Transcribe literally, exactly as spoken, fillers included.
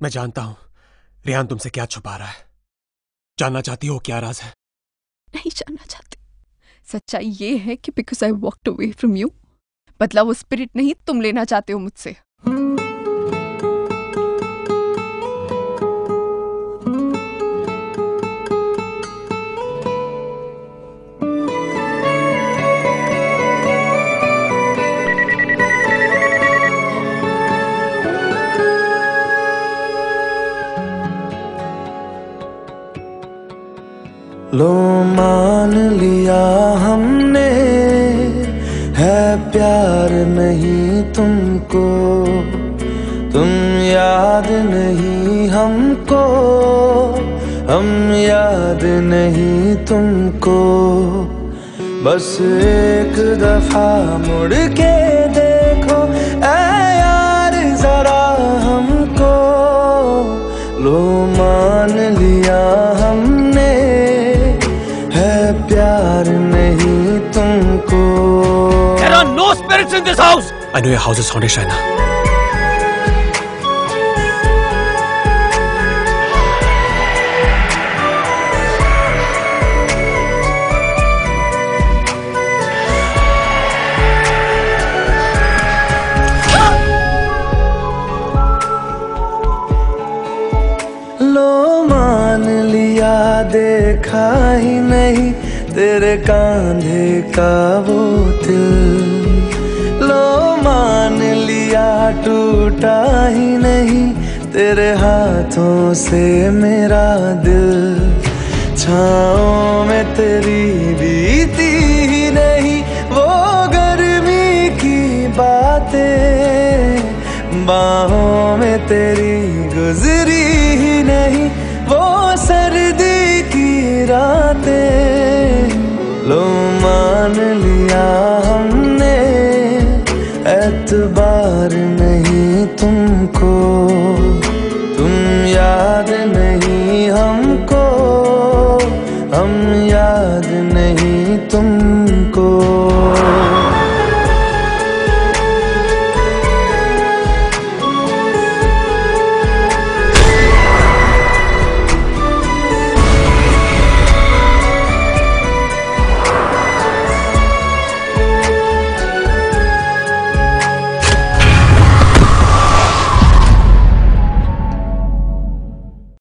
मैं जानता हूं रेहान तुमसे क्या छुपा रहा है। जानना चाहती हो क्या राज है? नहीं जानना चाहती। सच्चाई ये है कि because I walked away from you, बदला वो स्पिरिट नहीं तुम लेना चाहते हो मुझसे। लो मान लिया हमने है प्यार नहीं तुमको, तुम याद नहीं हमको, हम याद नहीं तुमको। बस एक दफा मुड़ के देखो ऐ यार जरा हमको। लो मान लिया हमने है प्यार नहीं तुमको। There are no spirits in this house. I know your house is haunted, Shaina. लो मान लिया देखा ही नहीं तेरे कांधे का वो दिल। लो मान लिया टूटा ही नहीं तेरे हाथों से मेरा दिल। छाँव में तेरी बीती ही नहीं वो गर्मी की बातें, बाहों में तेरी गुजरी ही नहीं वो सर्दी की रातें। लो मान लिया हमने एतबार नहीं तुमको, तुम याद नहीं